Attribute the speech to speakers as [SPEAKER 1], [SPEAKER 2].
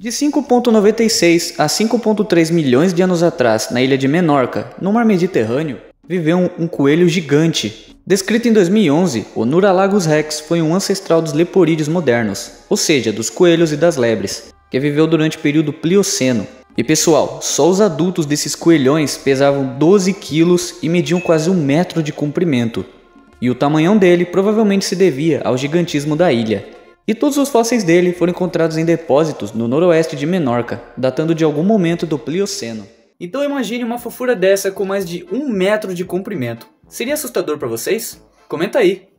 [SPEAKER 1] De 5,96 a 5,3 milhões de anos atrás, na ilha de Menorca, no mar Mediterrâneo, viveu um coelho gigante. Descrito em 2011, o Nuralagus rex foi um ancestral dos leporídeos modernos, ou seja, dos coelhos e das lebres, que viveu durante o período Plioceno. E pessoal, só os adultos desses coelhões pesavam 12 quilos e mediam quase 1 metro de comprimento. E o tamanhão dele provavelmente se devia ao gigantismo da ilha. E todos os fósseis dele foram encontrados em depósitos no noroeste de Menorca, datando de algum momento do Plioceno. Então imagine uma fofura dessa com mais de 1 metro de comprimento. Seria assustador para vocês? Comenta aí!